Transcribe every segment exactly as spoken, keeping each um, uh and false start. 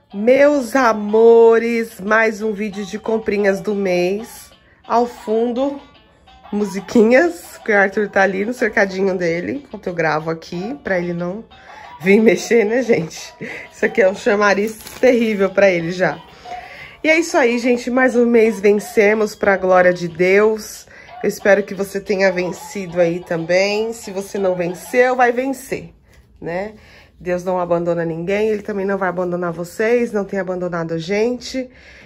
Meus amores, mais um vídeo de comprinhas do mês. Ao fundo, musiquinhas, que o Arthur tá ali no cercadinho dele, enquanto eu gravo aqui, pra ele não vir mexer, né, gente? Isso aqui é um chamariz terrível pra ele já. E é isso aí, gente, mais um mês vencemos pra glória de Deus. Eu espero que você tenha vencido aí também. Se você não venceu, vai vencer, né? Deus não abandona ninguém, Ele também não vai abandonar vocês, não tem abandonado a gente.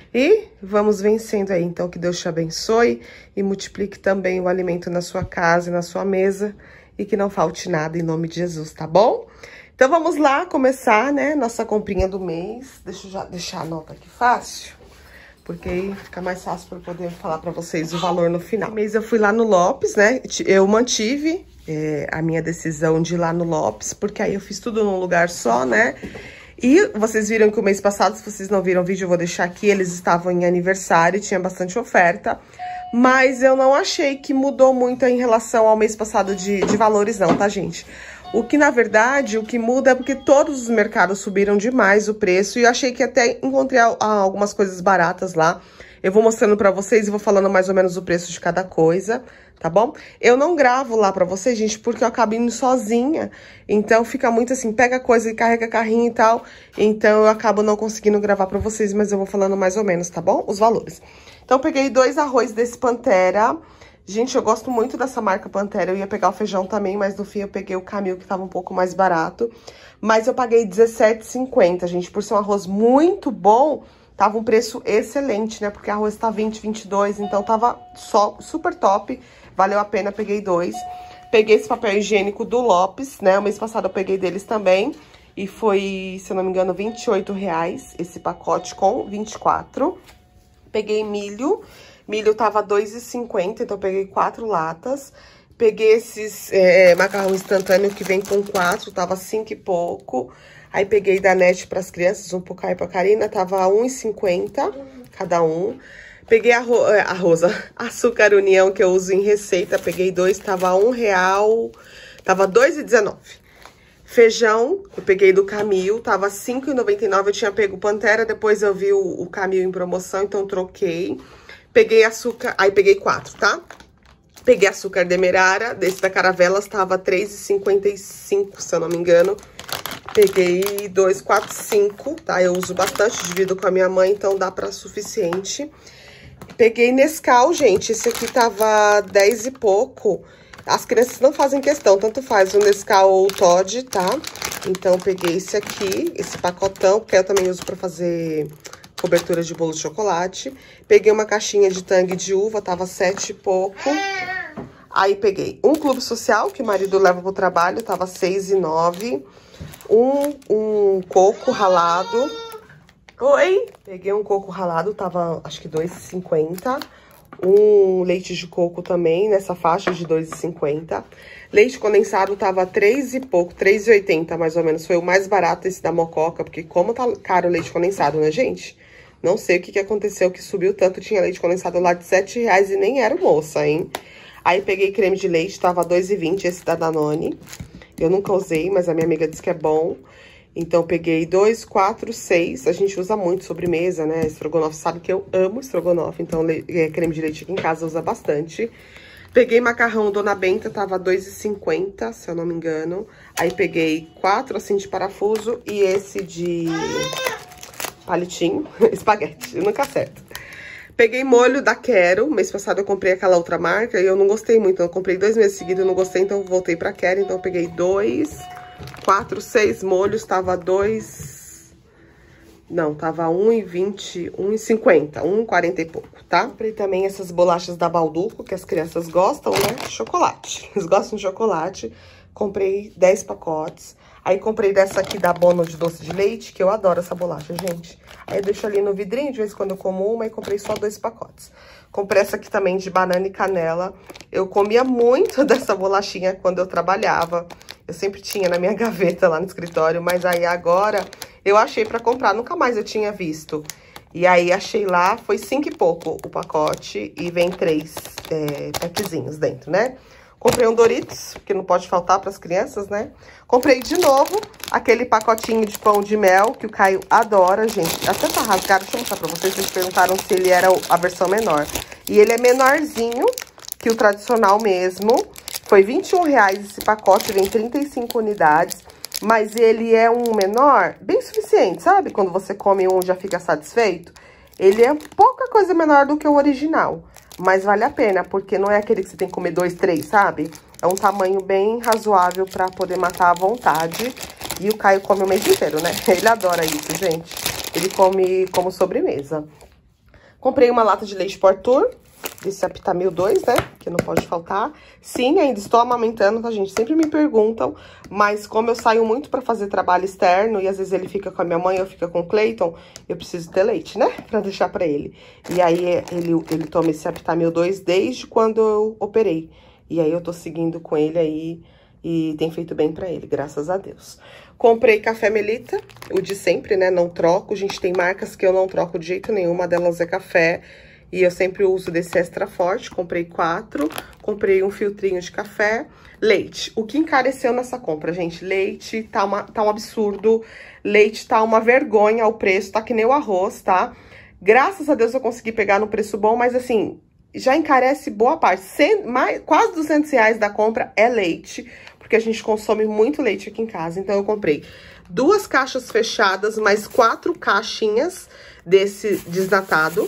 E vamos vencendo aí. Então, que Deus te abençoe e multiplique também o alimento na sua casa e na sua mesa. E que não falte nada em nome de Jesus, tá bom? Então, vamos lá começar, né, nossa comprinha do mês. Deixa eu já deixar a nota aqui fácil, porque aí fica mais fácil para poder falar para vocês o valor no final. Esse mês eu fui lá no Lopes, né, eu mantive... É, a minha decisão de ir lá no Lopes, porque aí eu fiz tudo num lugar só, né? E vocês viram que o mês passado, se vocês não viram o vídeo, eu vou deixar aqui, eles estavam em aniversário, tinha bastante oferta, mas eu não achei que mudou muito em relação ao mês passado de, de valores não, tá, gente? O que, na verdade, o que muda é porque todos os mercados subiram demais o preço, e eu achei que até encontrei algumas coisas baratas lá. Eu vou mostrando pra vocês e vou falando mais ou menos o preço de cada coisa, tá bom? Eu não gravo lá pra vocês, gente, porque eu acabo indo sozinha. Então, fica muito assim, pega coisa e carrega carrinho e tal. Então, eu acabo não conseguindo gravar pra vocês, mas eu vou falando mais ou menos, tá bom? Os valores. Então, eu peguei dois arroz desse Pantera. Gente, eu gosto muito dessa marca Pantera. Eu ia pegar o feijão também, mas no fim eu peguei o Camil, que tava um pouco mais barato. Mas eu paguei dezessete reais e cinquenta centavos, gente, por ser um arroz muito bom. Tava um preço excelente, né? Porque arroz tá vinte, vinte e dois, então tava só super top. Valeu a pena, peguei dois. Peguei esse papel higiênico do Lopes, né? O mês passado eu peguei deles também. E foi, se eu não me engano, vinte e oito reais esse pacote com vinte e quatro. Peguei milho. Milho tava dois reais e cinquenta, então eu peguei quatro latas. Peguei esses é, macarrão instantâneo que vem com quatro, tava cinco e pouco. Aí peguei da Net para as crianças, um pouco aí pra Karina, tava um real e cinquenta cada um. Peguei a, ro a rosa, açúcar União, que eu uso em receita, peguei dois, tava um real, tava dois reais e dezenove. Feijão, eu peguei do Camil, tava cinco reais e noventa e nove, eu tinha pego Pantera, depois eu vi o, o Camil em promoção, então troquei. Peguei açúcar, aí peguei quatro, tá? Peguei açúcar Demerara, desse da Caravelas, tava três reais e cinquenta e cinco, se eu não me engano. Peguei dois, quatro, cinco, tá? Eu uso bastante, divido com a minha mãe, então dá pra suficiente. Peguei Nescau, gente, esse aqui tava dez e pouco. As crianças não fazem questão, tanto faz o Nescau ou o Toddy, tá? Então, peguei esse aqui, esse pacotão, que eu também uso pra fazer cobertura de bolo de chocolate. Peguei uma caixinha de Tang de uva, tava sete e pouco. Aí, peguei um clube social, que o marido leva pro trabalho, tava seis e nove. Um, um coco ralado. Oi! Peguei um coco ralado, tava acho que dois reais e cinquenta. Um leite de coco também, nessa faixa de dois reais e cinquenta. Leite condensado tava três e pouco, três reais e oitenta mais ou menos. Foi o mais barato esse da Mococa, porque como tá caro o leite condensado, né, gente? Não sei o que que aconteceu que subiu tanto. Tinha leite condensado lá de sete reais e nem era moça, hein? Aí peguei creme de leite, tava dois reais e vinte, esse da Danone. Eu nunca usei, mas a minha amiga disse que é bom. Então, peguei dois, quatro, seis. A gente usa muito sobremesa, né? Estrogonofe, sabe que eu amo estrogonofe. Então, é, creme de leite aqui em casa usa bastante. Peguei macarrão Dona Benta, tava dois reais e cinquenta, se eu não me engano. Aí, peguei quatro, assim, de parafuso. E esse de palitinho, espaguete. Eu nunca acerto. Peguei molho da Quero, mês passado eu comprei aquela outra marca e eu não gostei muito, eu comprei dois meses seguidos, eu não gostei, então voltei pra Quero, então eu peguei dois, quatro, seis molhos, tava dois, não, tava um real e vinte, um real e cinquenta, um real e quarenta e pouco, tá? Comprei também essas bolachas da Balduco, que as crianças gostam, né, chocolate, eles gostam de chocolate, comprei dez pacotes. Aí, comprei dessa aqui da Bono de doce de leite, que eu adoro essa bolacha, gente. Aí, eu deixo ali no vidrinho, de vez em quando eu como uma, e comprei só dois pacotes. Comprei essa aqui também de banana e canela. Eu comia muito dessa bolachinha quando eu trabalhava. Eu sempre tinha na minha gaveta lá no escritório, mas aí agora eu achei pra comprar, nunca mais eu tinha visto. E aí, achei lá, foi cinco e pouco o pacote, e vem três é, packzinhos dentro, né? Comprei um Doritos, que não pode faltar para as crianças, né? Comprei de novo aquele pacotinho de pão de mel, que o Caio adora, gente. Até tá rasgado, deixa eu mostrar pra vocês. Vocês perguntaram se ele era a versão menor. E ele é menorzinho que o tradicional mesmo. Foi vinte e um reais esse pacote, vem trinta e cinco unidades. Mas ele é um menor, bem suficiente, sabe? Quando você come um, já fica satisfeito. Ele é pouca coisa menor do que o original. Mas vale a pena, porque não é aquele que você tem que comer dois, três, sabe? É um tamanho bem razoável pra poder matar à vontade. E o Caio come o mês inteiro, né? Ele adora isso, gente. Ele come como sobremesa. Comprei uma lata de leite pro Arthur, desse Aptamil dois, né? Que não pode faltar. Sim, ainda estou amamentando, tá, gente? Sempre me perguntam, mas como eu saio muito pra fazer trabalho externo e às vezes ele fica com a minha mãe, eu fico com o Cleiton, eu preciso ter leite, né? Pra deixar pra ele. E aí, ele, ele toma esse Aptamil dois desde quando eu operei. E aí, eu tô seguindo com ele aí e tem feito bem pra ele, graças a Deus. Comprei café Melita, o de sempre, né? Não troco. Gente, tem marcas que eu não troco de jeito nenhum. Uma delas é café. E eu sempre uso desse extra forte. Comprei quatro. Comprei um filtrinho de café. Leite. O que encareceu nessa compra, gente? Leite tá, uma, tá um absurdo. Leite tá uma vergonha o preço. Tá que nem o arroz, tá? Graças a Deus eu consegui pegar no preço bom. Mas assim, já encarece boa parte. Cem, mais, quase duzentos reais da compra é leite. Porque a gente consome muito leite aqui em casa. Então, eu comprei duas caixas fechadas, mais quatro caixinhas desse desnatado,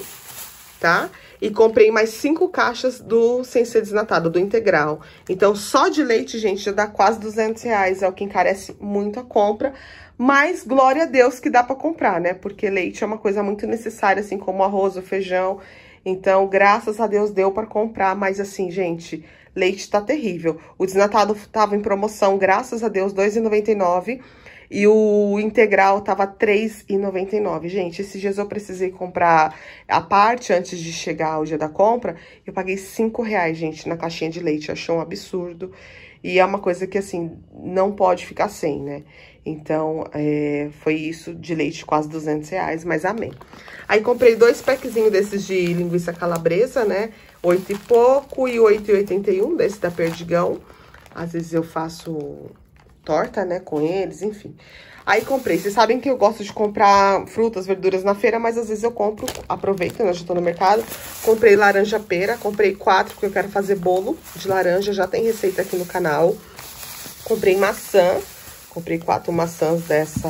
tá? E comprei mais cinco caixas do sem ser desnatado, do integral. Então, só de leite, gente, já dá quase duzentos reais. É o que encarece muito a compra. Mas, glória a Deus que dá pra comprar, né? Porque leite é uma coisa muito necessária, assim como o arroz, o feijão. Então, graças a Deus deu pra comprar. Mas, assim, gente, leite tá terrível. O desnatado tava em promoção, graças a Deus, dois reais e noventa e nove centavos. E o integral tava três reais e noventa e nove centavos. Gente, esses dias eu precisei comprar a parte antes de chegar o dia da compra. Eu paguei cinco reais, gente, na caixinha de leite. Achei um absurdo. E é uma coisa que, assim, não pode ficar sem, né? Então, é, foi isso de leite, quase duzentos reais, mas amém. Aí, comprei dois packzinhos desses de linguiça calabresa, né? Oito e pouco e oito e oitenta e um, desse da Perdigão. Às vezes eu faço torta, né, com eles, enfim. Aí, comprei. Vocês sabem que eu gosto de comprar frutas, verduras na feira, mas às vezes eu compro, aproveito, né, já tô no mercado. Comprei laranja pera, comprei quatro, porque eu quero fazer bolo de laranja, já tem receita aqui no canal. Comprei maçã, comprei quatro maçãs dessa,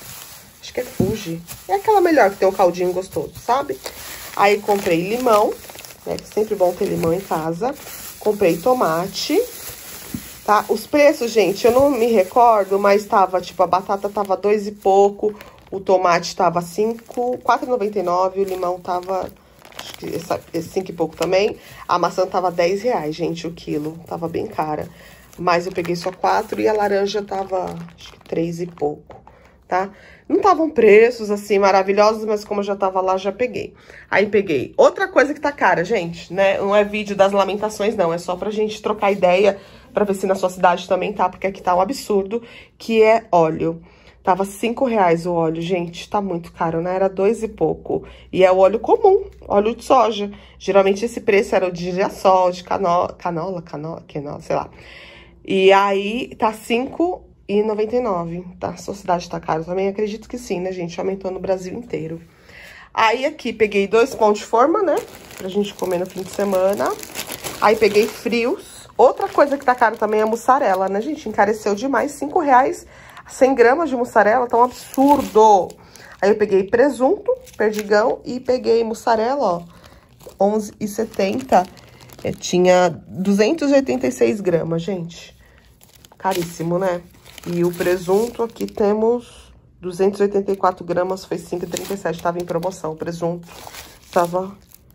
acho que é Fuji. É aquela melhor, que tem um caldinho gostoso, sabe? Aí, comprei limão, né, que é sempre bom ter limão em casa. Comprei tomate. Tá? Os preços, gente, eu não me recordo, mas tava, tipo, a batata tava dois e pouco, o tomate tava cinco, quatro reais e noventa e nove, o limão tava, acho que esse cinco e pouco também. A maçã tava dez reais, gente, o quilo, tava bem cara. Mas eu peguei só quatro e a laranja tava, acho que três e pouco, tá? Não estavam preços, assim, maravilhosos, mas como eu já tava lá, já peguei. Aí, peguei. Outra coisa que tá cara, gente, né? Não é vídeo das lamentações, não. É só pra gente trocar ideia, pra ver se na sua cidade também tá, porque aqui tá um absurdo, que é óleo. Tava cinco reais o óleo, gente, tá muito caro, né? Era dois e pouco. E é o óleo comum, óleo de soja. Geralmente esse preço era o de girassol, de canola, canola, canola, canola, sei lá. E aí, tá cinco reais e noventa e nove, tá? A sua cidade tá caro também? Acredito que sim, né, gente? Aumentou no Brasil inteiro. Aí, aqui, peguei dois pão de forma, né? Pra gente comer no fim de semana. Aí, peguei frios. Outra coisa que tá caro também é a mussarela, né, gente? Encareceu demais, cinco reais, cem gramas de mussarela, tá um absurdo. Aí, eu peguei presunto, perdigão e peguei mussarela, ó, onze reais e setenta centavos. É, tinha duzentos e oitenta e seis gramas, gente. Caríssimo, né? E o presunto aqui temos duzentos e oitenta e quatro gramas, foi cinco reais e trinta e sete centavos, tava em promoção. O presunto tava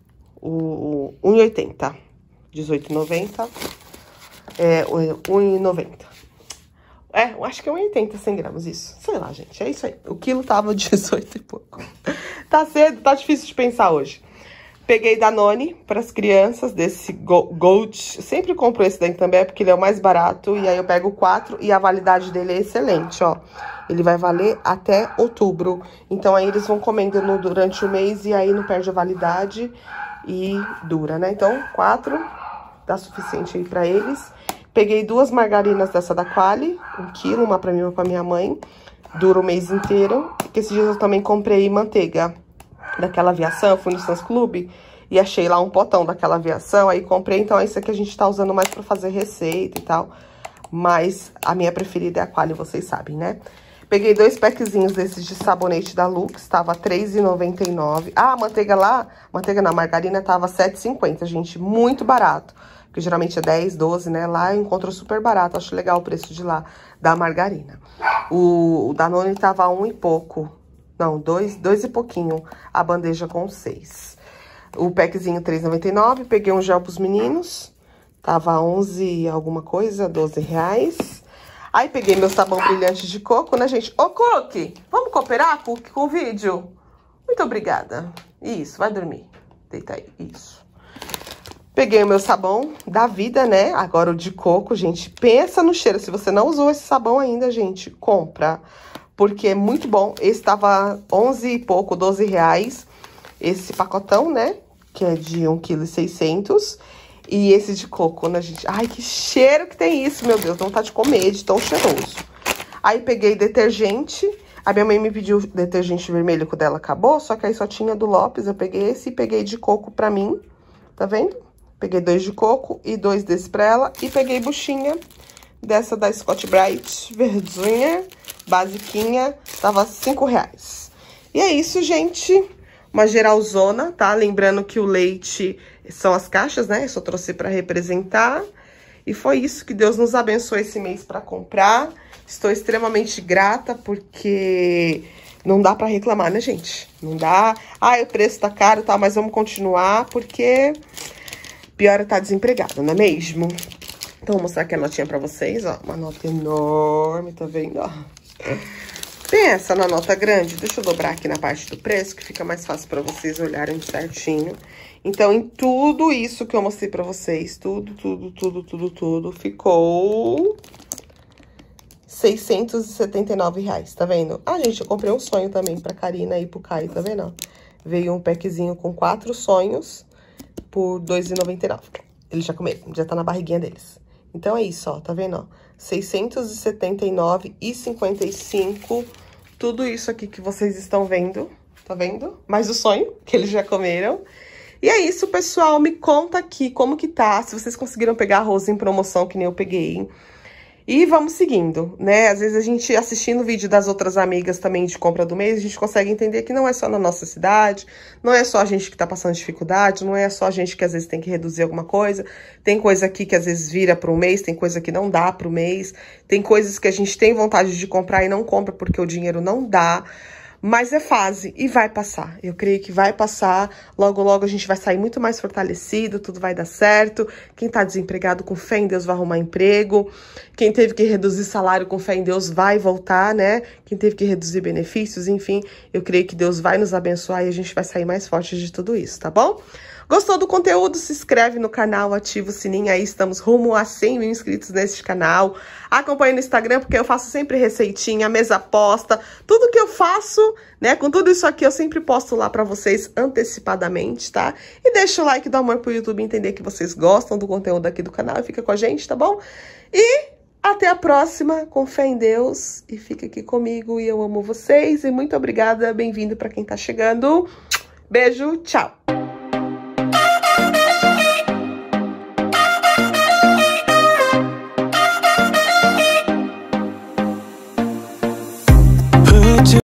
o um real e oitenta centavos, dezoito reais e noventa centavos, é, um real e noventa centavos. É, eu acho que é um real e oitenta, cem gramas, isso. Sei lá, gente, é isso aí. O quilo tava dezoito e pouco. Tá cedo, tá difícil de pensar hoje. Peguei Danone para as crianças, desse Gold. Sempre compro esse daí também, porque ele é o mais barato. E aí eu pego quatro e a validade dele é excelente, ó. Ele vai valer até outubro. Então aí eles vão comendo no, durante o mês e aí não perde a validade e dura, né? Então, quatro dá suficiente aí pra eles. Peguei duas margarinas dessa da Qualy, um quilo, uma pra mim e uma pra minha mãe. Dura o mês inteiro. Porque esses dias eu também comprei manteiga daquela aviação, fui no Sam's Club e achei lá um potão daquela aviação, aí comprei. Então, é isso aqui a gente tá usando mais pra fazer receita e tal. Mas a minha preferida é a Qualy, vocês sabem, né? Peguei dois packzinhos desses de sabonete da Lux, tava três reais e noventa e nove centavos. Ah, a manteiga lá, manteiga na margarina, tava sete reais e cinquenta centavos, gente, muito barato. Porque geralmente é dez, doze, né? Lá eu encontro super barato, acho legal o preço de lá, da margarina. O, o Danone tava um e pouco, não, dois, dois e pouquinho, a bandeja com seis. O packzinho três reais e noventa e nove centavos, peguei um gel pros meninos, tava onze alguma coisa, doze reais. Aí peguei meu sabão brilhante de coco, né, gente? Ô, Cookie, vamos cooperar, Cookie, com o vídeo? Muito obrigada. Isso, vai dormir. Deita aí, isso. Peguei o meu sabão da vida, né? Agora o de coco, gente. Pensa no cheiro. Se você não usou esse sabão ainda, gente, compra. Porque é muito bom. Esse tava onze e pouco, doze reais. Esse pacotão, né? Que é de um vírgula seiscentos quilos. E esse de coco, né, gente? Ai, que cheiro que tem isso, meu Deus. Não tá de comer, de tão cheiroso. Aí peguei detergente. A minha mãe me pediu detergente vermelho, que o dela acabou. Só que aí só tinha do Lopes. Eu peguei esse e peguei de coco pra mim. Tá vendo? Peguei dois de coco e dois desse pra ela. E peguei buchinha dessa da Scott Bright, verdinha, basiquinha. Tava cinco reais. E é isso, gente. Uma geralzona, tá? Lembrando que o leite são as caixas, né? Eu só trouxe pra representar. E foi isso, que Deus nos abençoe esse mês pra comprar. Estou extremamente grata, porque não dá pra reclamar, né, gente? Não dá. Ah, o preço tá caro e tal, mas vamos continuar, porque pior é estar desempregado, não é mesmo? Então, vou mostrar aqui a notinha pra vocês, ó. Uma nota enorme, tá vendo, ó? Pensa na nota grande, deixa eu dobrar aqui na parte do preço, que fica mais fácil pra vocês olharem certinho. Então, em tudo isso que eu mostrei pra vocês, tudo, tudo, tudo, tudo, tudo, ficou seiscentos e setenta e nove reais, tá vendo? Ah, gente, eu comprei um sonho também pra Karina e pro Caio, tá vendo? Veio um packzinho com quatro sonhos por dois reais e noventa e nove centavos. Eles já comeram, já tá na barriguinha deles. Então, é isso, ó, tá vendo, ó? seiscentos e setenta e nove reais e cinquenta e cinco centavos. Tudo isso aqui que vocês estão vendo, tá vendo? Mais o sonho, que eles já comeram. E é isso, pessoal. Me conta aqui como que tá, se vocês conseguiram pegar arroz em promoção, que nem eu peguei. E vamos seguindo, né? Às vezes a gente, assistindo o vídeo das outras amigas também de compra do mês, a gente consegue entender que não é só na nossa cidade, não é só a gente que tá passando dificuldade, não é só a gente que às vezes tem que reduzir alguma coisa. Tem coisa aqui que às vezes vira para um mês, tem coisa que não dá para o mês, tem coisas que a gente tem vontade de comprar e não compra porque o dinheiro não dá. Mas é fase e vai passar. Eu creio que vai passar. Logo, logo a gente vai sair muito mais fortalecido, tudo vai dar certo. Quem tá desempregado, com fé em Deus, vai arrumar emprego. Quem teve que reduzir salário, com fé em Deus, vai voltar, né? Quem teve que reduzir benefícios, enfim. Eu creio que Deus vai nos abençoar e a gente vai sair mais forte de tudo isso, tá bom? Gostou do conteúdo? Se inscreve no canal, ativa o sininho aí, estamos rumo a cem mil inscritos nesse canal. Acompanhe no Instagram, porque eu faço sempre receitinha, mesa posta, tudo que eu faço, né, com tudo isso aqui eu sempre posto lá pra vocês antecipadamente, tá? E deixa o like do amor pro YouTube entender que vocês gostam do conteúdo aqui do canal e fica com a gente, tá bom? E até a próxima, com fé em Deus, e fica aqui comigo, e eu amo vocês, e muito obrigada, bem-vindo pra quem tá chegando. Beijo, tchau!